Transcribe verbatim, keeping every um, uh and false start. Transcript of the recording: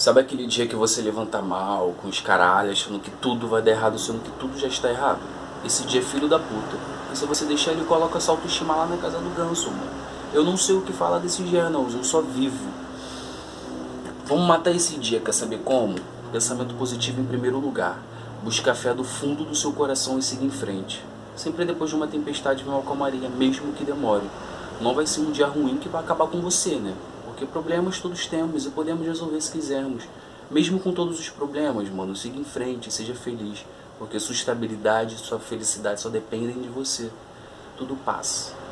Sabe aquele dia que você levanta mal, com os caralhos, achando que tudo vai dar errado, sendo que tudo já está errado? Esse dia é filho da puta. E se você deixar, ele coloca essa autoestima lá na casa do ganso, mano. Eu não sei o que falar desse dia, não. Eu só vivo. Vamos matar esse dia, quer saber como? Pensamento positivo em primeiro lugar. Busque a fé do fundo do seu coração e siga em frente. Sempre depois de uma tempestade vem uma calmaria, mesmo que demore. Não vai ser um dia ruim que vai acabar com você, né? Porque problemas todos temos e podemos resolver se quisermos. Mesmo com todos os problemas, mano, siga em frente, seja feliz. Porque sua estabilidade e sua felicidade só dependem de você. Tudo passa.